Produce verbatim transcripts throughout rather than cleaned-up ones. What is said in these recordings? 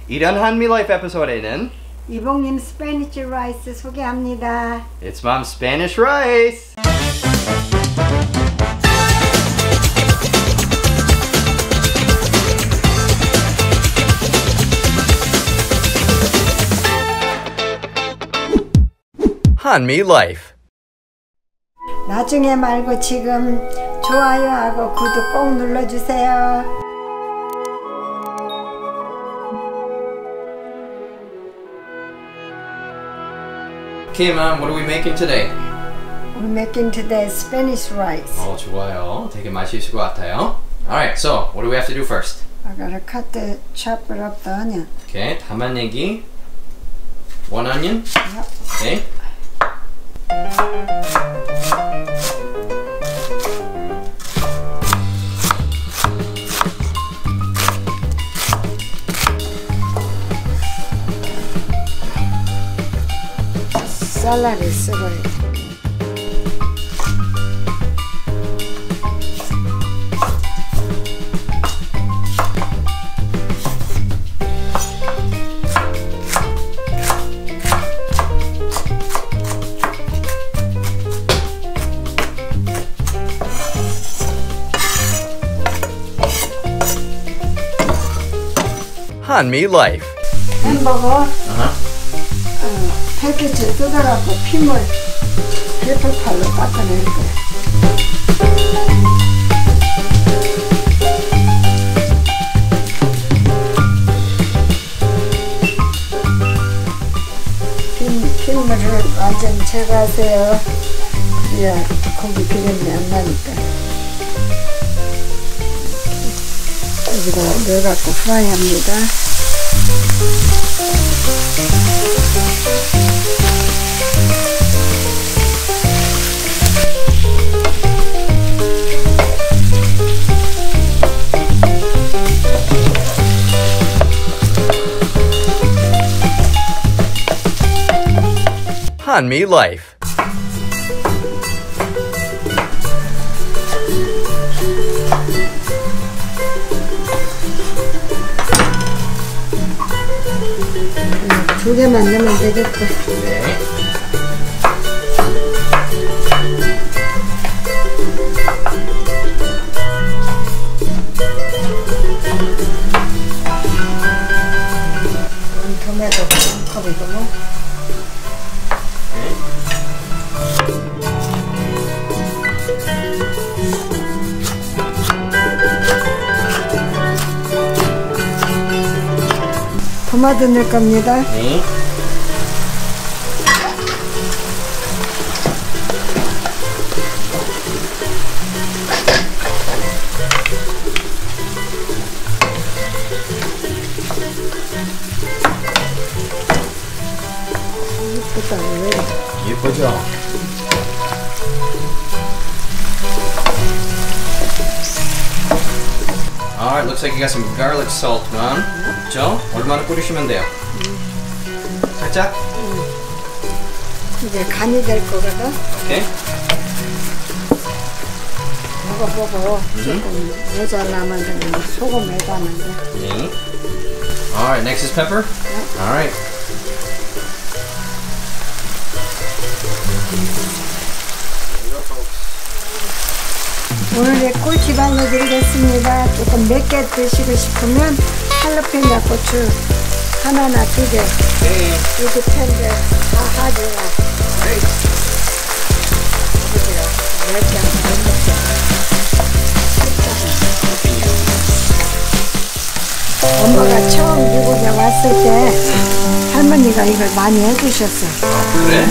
이런 한미 라이프 에피소드에는 이봉님 스페니쉬 라이스 소개합니다. It's Mom's Spanish Rice. 한미 라이프. 나중에 말고 지금 좋아요하고 구독 꼭 눌러주세요. Okay, Mom, what are we making today? We're making today Spanish rice. 어, 좋아요. 되게 맛있을 것 같아요. Alright, so what do we have to do first? I gotta cut the, chop it up the onion. Okay, 담아내기. One onion. Yep. Okay. 샐러리 썰어야 돼. 한미 라이프. 햄버거 Uh-huh. 패키지 뜯어갖고 핏물 페퍼팔로 닦아낼 거야. 핏, 핏물을 완전 제거하세요. 그래야 고기 기름이 안 나니까. 여기다 넣어갖고 프라이 합니다. 한미 라이프. 두 개만 넣으면 되겠다. 네. 토마토 한 컵이고. 토마토 넣을 겁니다. 네. 이쁘다. 왜? 예쁘죠? Alright, looks like you got some garlic salt, Mom. 그죠? 얼마나 뿌리시면 돼요? 음. 살짝? 음. 이제 간이 될 거거든. 오케이. 먹어보고 음. 조금 모자라면 그냥 소금에다 하면 돼. 네. Alright, next is pepper? 네. Alright. 오늘의 꿀팁 알려드리겠습니다. 조금 맵게 드시고 싶으면 할라피뇨 고추 하나나 두 개. 오케이. 이거 텐데 다 하지라. 오케이. 맵게 안 먹자. 엄마가 처음 미국에 왔을 때 할머니가 이걸 많이 해주셨어. 아, 그래?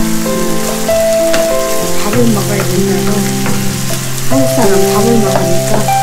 밥을 먹어야 된다고. 한국 사람 밥을 먹으니까.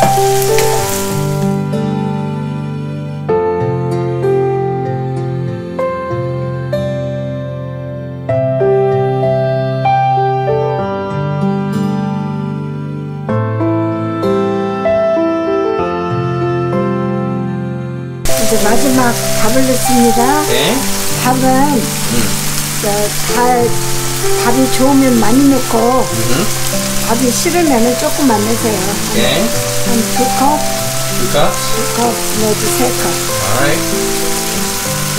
이제 마지막 밥을 넣습니다. 네. 밥은 음. 저, 다, 밥이 좋으면 많이 넣고 음. 밥이 싫으면 조금만 넣으세요. 오케이. 한 두 컵? 두 컵? 두 컵 내지 세 컵. Alright.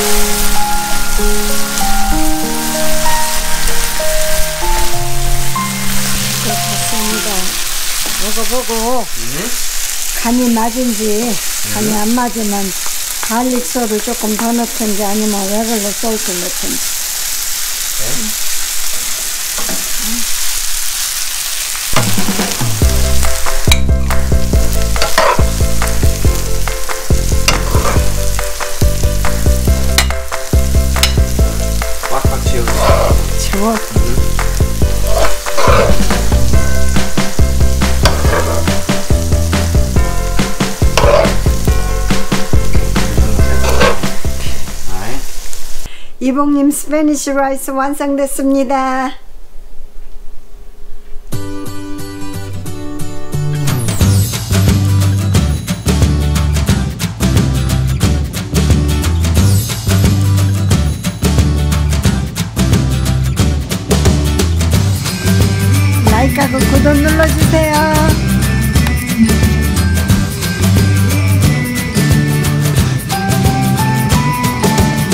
됐습니다. 먹어보고 음. 간이 맞은지 간이 음. 안 맞으면 갈릭 소를 조금 더 넣든지 아니면 레귤러 솔트 넣든지. 네. 꽉꽉 채우고. 채워. 음. 이봉님 스페니쉬 라이스 완성됐습니다. 라이크하고 구독 눌러주세요.